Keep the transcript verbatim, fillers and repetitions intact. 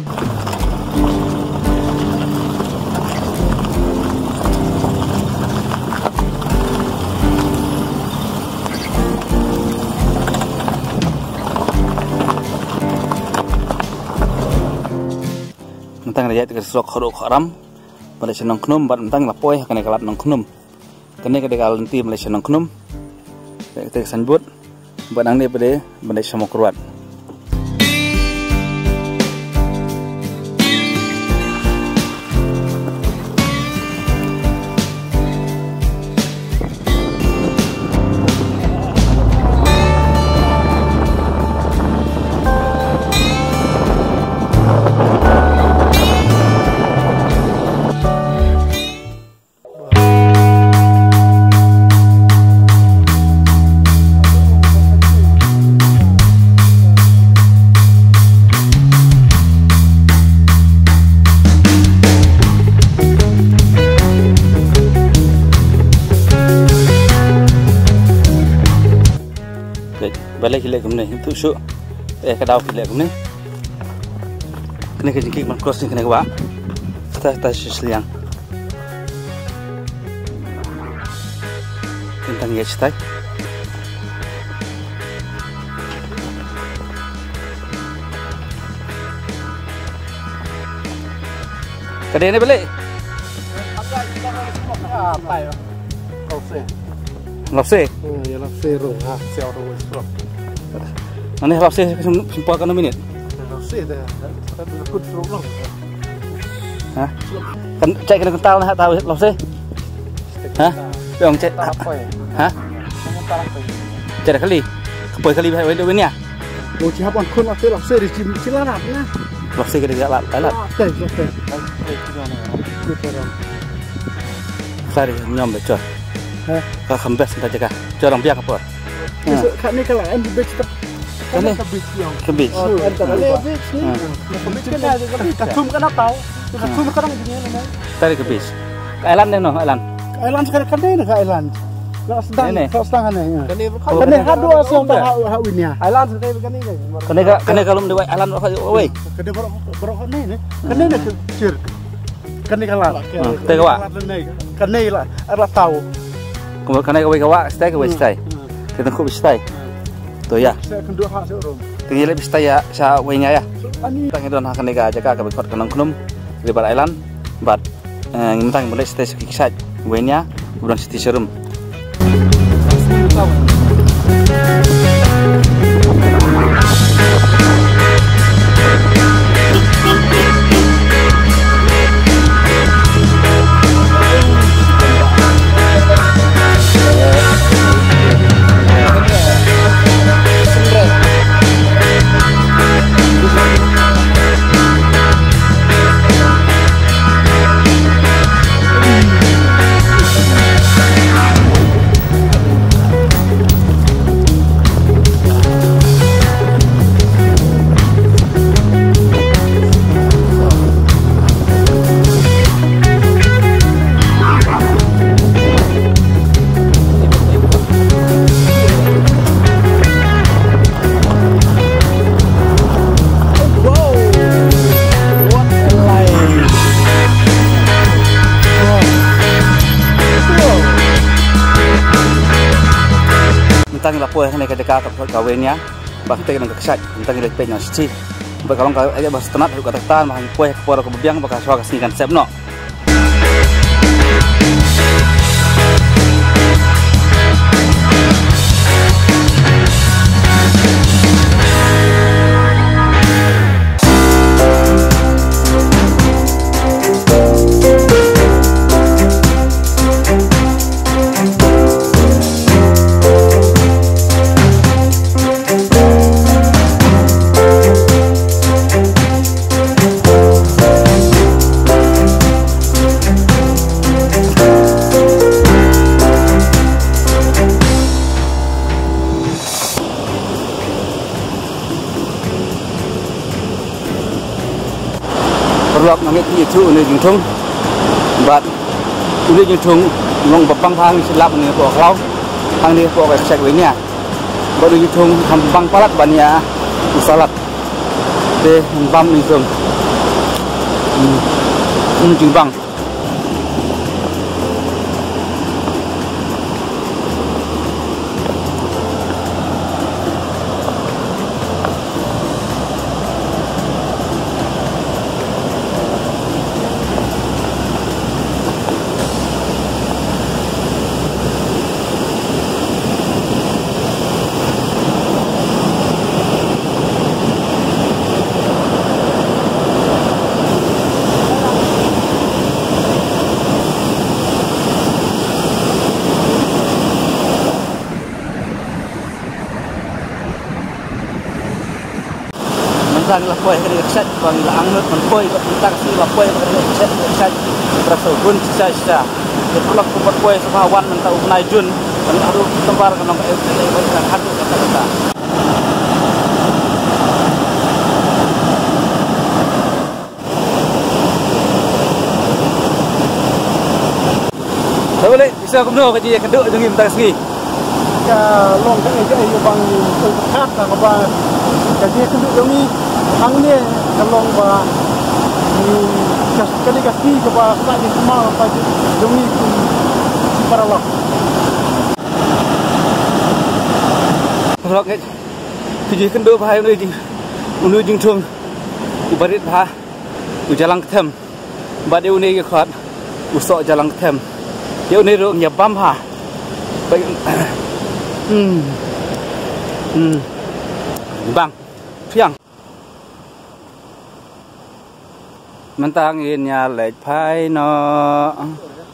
Tentang rakyat ke Serok Khorok Kharam Malaysia nong knum bat tentang lapoi kena kalat nong knum kena ke dekat lenti Malaysia nong knum kita sanbut banang ni pada Malaysia Mokruat balik hilek kumne itu su eh kadau hilek kumne kena ke jingkik man cross ni kena wa ta ta siliang tentang ya cetai kadai ni balik apa ya lopse lopse ya lopse ro ha sel ro stro Mana lopse sempat kan minit? Lopse dah, dah ikut terus. Hah? Kan cek kena kental nak tahu lopse? Hah? Yang cek apa? Hah? Cek kali, kepoi kali baik baik ni ya? Mau siapa pun kun lopse lopse di sini cilarat na. Lopse kena jalan, jalan. Lopse, lopse. Sorry, nyom betul. Hah? Kau kembas entah jaga. Jorang biar apa? Kat ni kalau anda beach kan ni ke beach oh antara beach ni ke beach kan ada ke beach katum kan tahu katum kadang gini ni tadi ke beach ke island ni no island island sekarang kan ni ke island kalau sedang kalau sedang ni kan ni ada dua song dah hak win ya island sekarang begini ni kan ni kan ni kalau mendewai island oi kan ni berok berok ni ni kan ni nak cir kan ni kalah tengok awak kan ni lah ada tahu kemudian kan ni kau kau awak stay kau stay kita kau stay tu ya. Saya akan dua hak seorang. Tinggal lebih stay ya, saya wenya ya. Tangki don hak nega jaga ke bekot kenang kenum di Bar Island, but ngintang boleh stay sekisat wenya bulan city serum. Tentang lapor yang kita jaga ke kawennya, bah kita kena kesat tentang ilmu penyok sih. Berkalung kalau aja bahas tenat juga tekan, bah kue kepora kebiang, bah suara kesini kan sebno. Perluak nangit itu ini jungtung, bat ini jungtung long bapang hang silap ni pok lau, hang ni pok cek wenya, baru jungtung hambang palat banyak usalat, deh bam ni jung, Hmm, Jimbang. Sang lah poy kena set bang la angut man poy ko tak si la poy kena set set terasa gun sisa sisa de pelak ko poy sa wan man ta unai jun man aru tembar kana ka kan hatu kata kata boleh bisa kumno ka ji keduk jengim tak segi ka long ka ai ai bang ko khat ka ba ka ji keduk jemi ang ni kalong ba ni kas kali kaki ke ba sa ni semua pa ji jemi si para lo Rok ngai ji kendo bhai ni ji unu jing thum ubarit bha u jalang them ba deu ni ke khat u so jalang them deu ni ro nya bam ha bai hmm hmm bang phiangมันตั้งเงียนยาเหล็กไพ่เนาะ